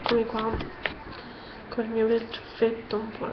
eccomi qua con il mio bel ciuffetto, un po'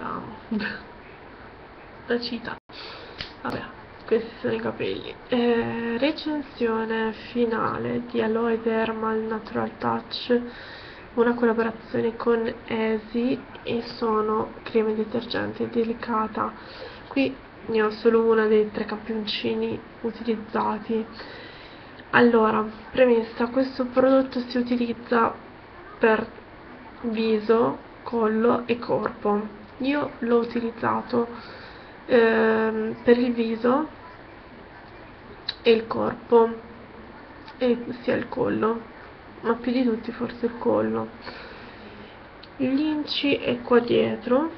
da cita. Vabbè, questi sono i capelli. Recensione finale di Aloe Thermal Natural Touch, una collaborazione con Easy, e sono creme detergente delicata. Qui ne ho solo una dei 3 campioncini utilizzati. Allora, premessa: questo prodotto si utilizza per viso, collo e corpo. Io l'ho utilizzato per il viso e il corpo, e sia il collo, ma più di tutti forse il collo. L'inci è qua dietro,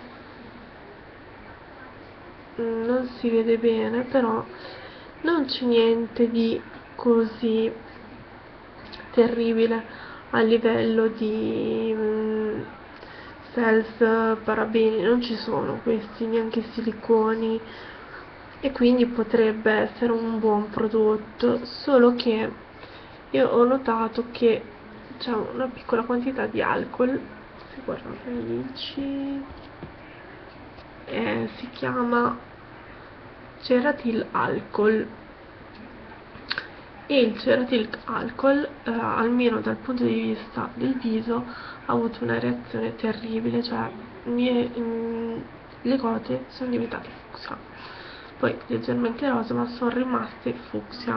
non si vede bene, però non c'è niente di così terribile a livello di self, parabeni, non ci sono questi, neanche siliconi, e quindi potrebbe essere un buon prodotto, solo che io ho notato che c'è una piccola quantità di alcol. Se guardate l'inci, si chiama Ceratil Alcol, e il Ceratil Alcol, almeno dal punto di vista del viso, ha avuto una reazione terribile, cioè le gote sono diventate fucsia, poi leggermente rosa, ma sono rimaste fucsia.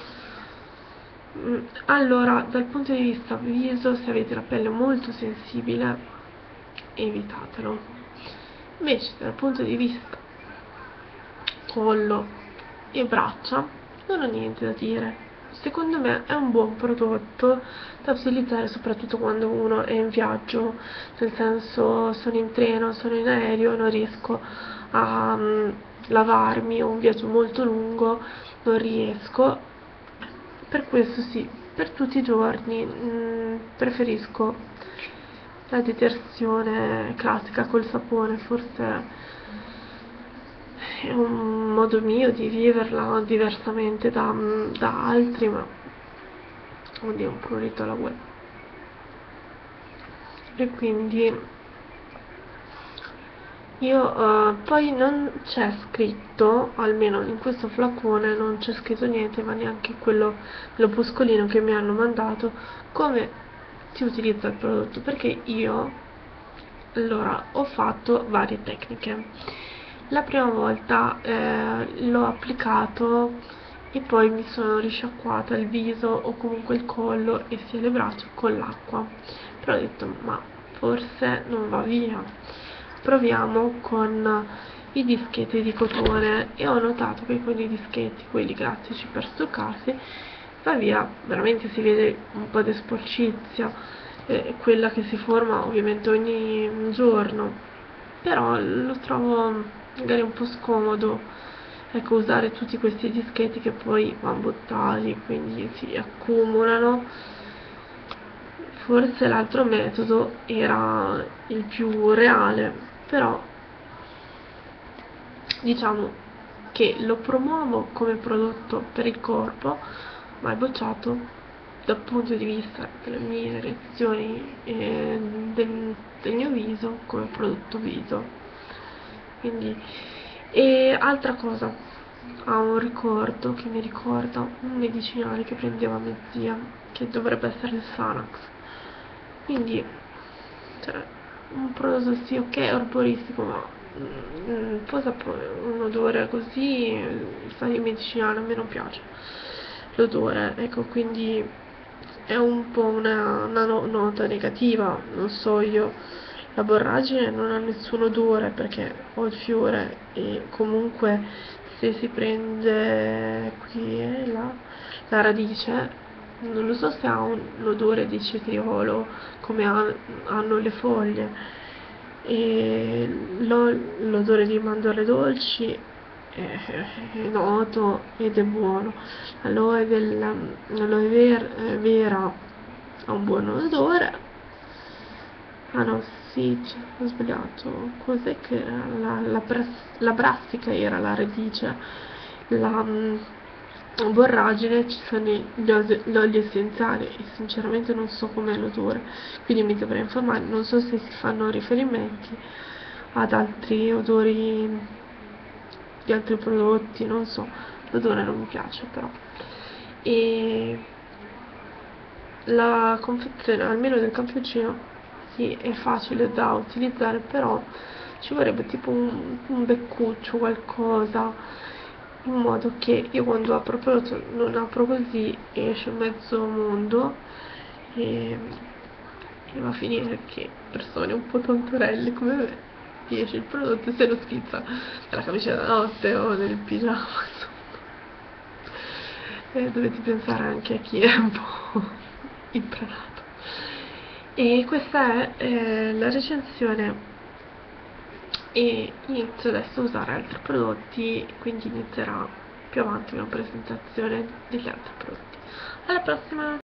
Allora, dal punto di vista viso, se avete la pelle molto sensibile, evitatelo. Invece dal punto di vista collo e braccia non ho niente da dire. Secondo me è un buon prodotto da utilizzare soprattutto quando uno è in viaggio, nel senso, sono in treno, sono in aereo, non riesco a lavarmi, ho un viaggio molto lungo, non riesco. Per questo sì, per tutti i giorni preferisco la detersione classica col sapone. Forse è un modo mio di viverla diversamente da altri, ma oddio, un prurito alla web. E quindi io poi non c'è scritto, almeno in questo flacone non c'è scritto niente, ma neanche quello, l'opuscolino che mi hanno mandato, come si utilizza il prodotto, perché io allora ho fatto varie tecniche. La prima volta l'ho applicato e poi mi sono risciacquata il viso o comunque il collo e sia le braccia con l'acqua, però ho detto ma forse non va via, proviamo con i dischetti di cotone, e ho notato che con i dischetti, quelli classici per struccarsi, va via, veramente si vede un po' di sporcizia, quella che si forma ovviamente ogni giorno, però lo trovo magari un po' scomodo, ecco, usare tutti questi dischetti che poi vanno buttati, quindi si accumulano. Forse l'altro metodo era il più reale, però diciamo che lo promuovo come prodotto per il corpo, ma è bocciato dal punto di vista delle mie reazioni e del mio viso come prodotto viso. Quindi, e altra cosa, ha un ricordo che mi ricorda un medicinale che prendeva mia zia, che dovrebbe essere il Sanax, quindi cioè, un prodotto sì, ok, erboristico, ma un odore così, sa di medicinale, a me non piace l'odore, ecco, quindi è un po' una nota negativa. Non so, io la borragine non ha nessun odore perché ho il fiore, e comunque se si prende qui la radice, non lo so se ha un odore di cetriolo come hanno le foglie, e l'odore di mandorle dolci è noto ed è buono. L'aloe vera ha un buon odore. Ah no, sì, ho sbagliato. Cos'è che era? La brassica era la radice. borragine ci sono gli oli essenziali e sinceramente non so com'è l'odore, quindi mi dovrei informare. Non so se si fanno riferimenti ad altri odori di altri prodotti, non so, l'odore non mi piace però. E la confezione, almeno del cappuccino, sì, è facile da utilizzare, però ci vorrebbe tipo un beccuccio, qualcosa, in modo che io quando apro il prodotto non apro così, esce mezzo mondo e, e va a finire che persone un po' tontorelle come me ti esce il prodotto e se lo schizza nella camicia da notte o nel pigiama, insomma. Dovete pensare anche a chi è un po' impranato. E questa è la recensione, e inizio adesso a usare altri prodotti, quindi inizierà più avanti una presentazione degli altri prodotti. Alla prossima!